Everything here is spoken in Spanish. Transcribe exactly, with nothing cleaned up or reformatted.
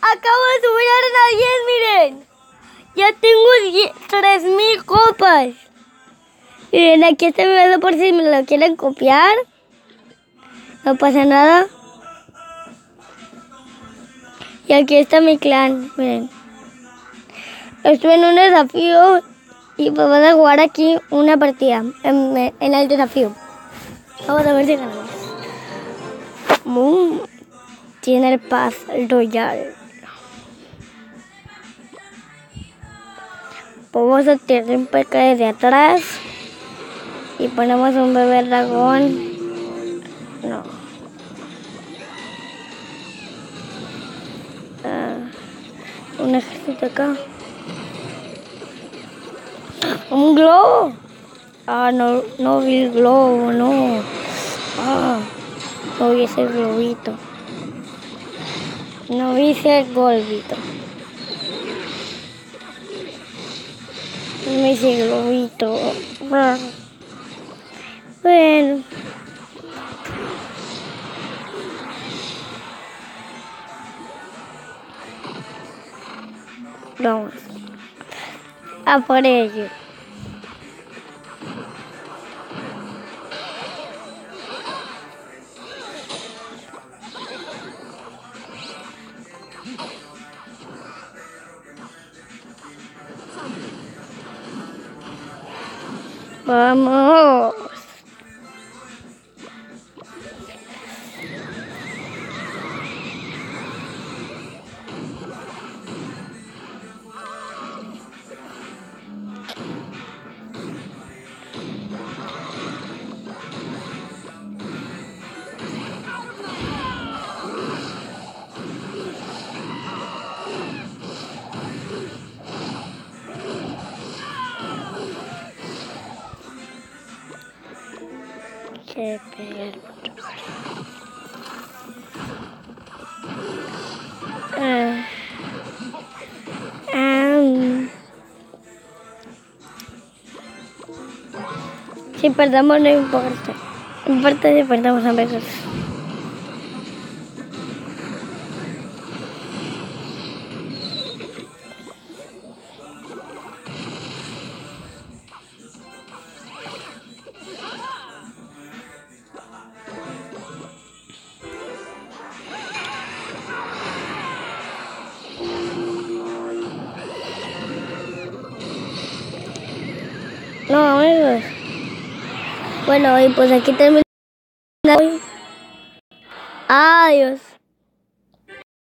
Acabo de subir arena diez, miren. Ya tengo tres mil copas. Miren, aquí está mi beso por si me lo quieren copiar. No pasa nada. Y aquí está mi clan, miren. Estoy en un desafío y vamos a jugar aquí una partida en, en el desafío. Vamos a ver si ganamos. Moon tiene el Paz Royal. Vamos a tirar un peca desde atrás y ponemos un bebé dragón. No. Uh, un ejército acá. Un globo. Ah, no, no vi el globo, no. Ah, no vi ese globito. No vi ese globito. No vi ese globito. Ah. Bueno. Vamos a por ello. Vamos. Que pegar. Uh, um, si perdamos no importa. No importa si perdamos a veces. No, amigos. Bueno, y pues aquí termina. Adiós.